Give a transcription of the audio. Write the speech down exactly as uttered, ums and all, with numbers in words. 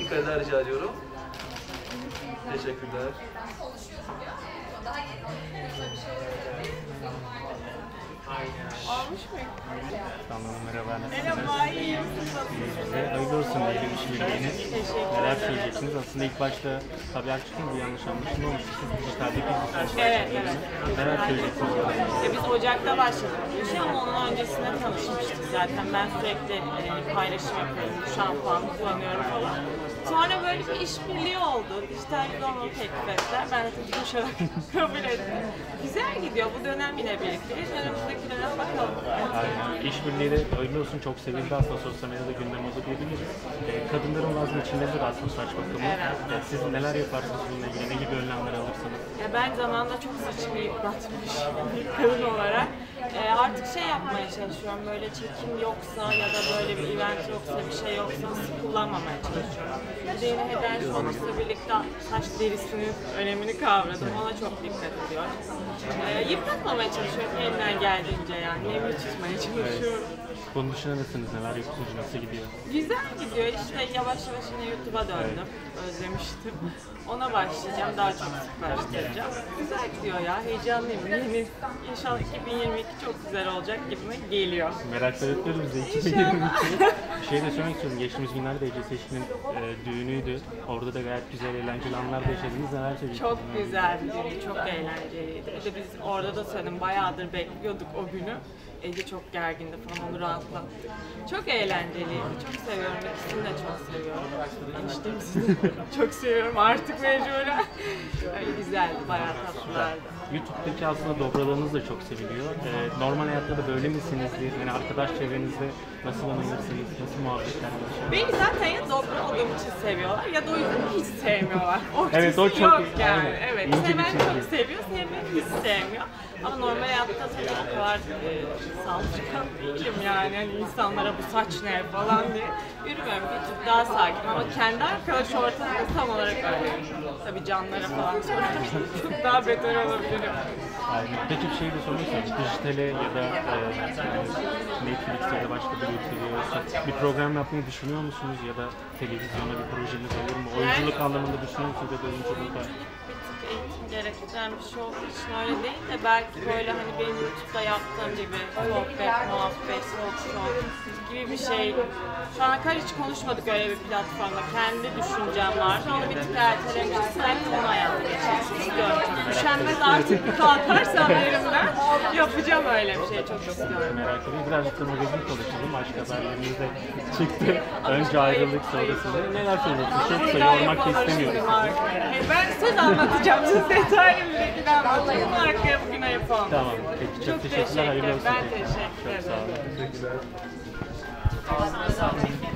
Yukarıda rica ediyorum. Teşekkürler. Almış mı? Tamam, merhaba. Merhaba, iyiyim. Size hayırlı olsun diyelim işbirliğiniz. Teşekkür Neler ederim. söyleyeceksiniz? Aslında ilk başta haber çıkınca yanlış anlaşılma olmuş. Siz dijitalde bir Evet, evet. Neler söyleyeceksiniz? Ya biz Ocak'ta başladık bu işe ama onun öncesinde tanışmıştık zaten. Ben sürekli e, paylaşım yapıyorum, şampuan kullanıyorum falan. Sonra böyle bir işbirliği oldu. Dijital bir olmalı teklif ettiler. Ben de tabii koşarak kabul ettim. Güzel gidiyor. Bu dönem yine birlikteyiz. Önümüzdeki dönem bakalım. Aynen. İşbirliği de hayırlı olsun, çok sevildi aslında, sosyal medyada gündem oldu diyebiliriz. E, kadınların vazgeçilmezi de aslında saç bakımı. Evet. E, siz neler yaparsınız bununla ilgili? Ne gibi önlemler alırsınız? Ya ben zamanında çok saçımı yıpratmış bir kadın olarak e, artık şey yapmaya çalışıyorum, böyle çekim yoksa ya da böyle bir event yoksa, bir şey yoksa sık kullanmamaya çalışıyorum. Bir de yine Head and Shoulders'la birlikte saç derisinin önemini kavradım, ona çok dikkat ediyorum. E, yıpratmamaya çalışıyorum elimden geldiğince, yani nemli tutmaya çalışıyorum. Bunun dışında nasılsınız? Neler yapıyorsunuz? Nasıl gidiyor? Güzel gidiyor işte, yavaş yavaş yine YouTube'a döndüm. Özlemiştim. Ona başlayacağım, daha çok sık başlayacağım. Güzel gidiyor ya, heyecanlıyım. Yeni, inşallah iki bin yirmi iki çok güzel olacak gibime geliyor. Merakla bekliyoruz bize iki bin yirmi iki. Bir şey de söylemek istiyorum. Geçtiğimiz günlerde Ece Seçkin'in e, düğünüydü. Orada da gayet güzel, eğlenceli anlar da yaşadınız. Neler söyleyeceksiniz? Çok güzel bir düğün, çok eğlenceliydi. Bir de biz orada da söyledim, bayağıdır bekliyorduk o günü. Ece çok gergindi falan, onu rahatlattık. Çok eğlenceliydi, çok seviyorum. İkisini de çok seviyorum. Eniştemizi de çok seviyorum artık mecburen. Öyle güzeldi, bayağı tatlılardı. YouTube'daki aslında dobralığınız da çok seviliyor. Ee, normal hayatta da böyle misinizdir? Yani arkadaş çevrenizde nasıl anılırsınız? Nasıl muhabbetler yaşıyorsunuz? Beni zaten ya dobra olduğum için seviyorlar ya da o yüzden hiç sevmiyorlar. O Evet, o ikisi çok- yok yani. aynen. Evet, İnce bir seven çizgi. çok seviyor, sevmeyen hiç sevmiyor. Ama normal hayatta tabii o kadar e, saldırgan değilim yani. Hani insanlara bu saç ne falan diye yürümüyorum. Bir tık daha sakin ama kendi arkadaş ortamında tam olarak öyle. Tabii canlara falan sorarsan çok daha beter olabilirim. Aynen. Peki bir şey de sormak istiyorum. Dijitale ya da e, Netflix'te ya da başka bir YouTube'da bir program yapmayı düşünüyor musunuz? Ya da televizyona bir projeniz olur mu? Oyunculuk anlamında düşünüyor musunuz ya da oyunculukta? Eğitim gerektiren bir şey olduğu için öyle değil de belki böyle hani benim YouTube'da yaptığım gibi sohbet, muhabbet, talk show gibi bir şey. Şu ana kadar hiç konuşmadık öyle bir platformda. Kendi düşüncem var. Onu bir tık ertelemişiz. Belki onu hayata geçirmek istiyorum. Çok üşenmez artık bir kalkarsam yerimden yapacağım öyle bir şey. Çok istiyorum. Merak ediyorum. Birazcık da magazin konuşalım. Başka haberlerimiz de çıktı. Önce ayrılık sonrasında. Neler söyleyeceksiniz? Çok sayı olmak istemiyorum. Ben söz anlatacağım. Siz detaylı bir şekilde anlatacağım. Arkaya bugüne yapalım. Tamam. Peki çok, Çok teşekkürler. teşekkür Hayırlı ederim. olsun. Ben teşekkür Çok sağ ederim. olun. Teşekkürler.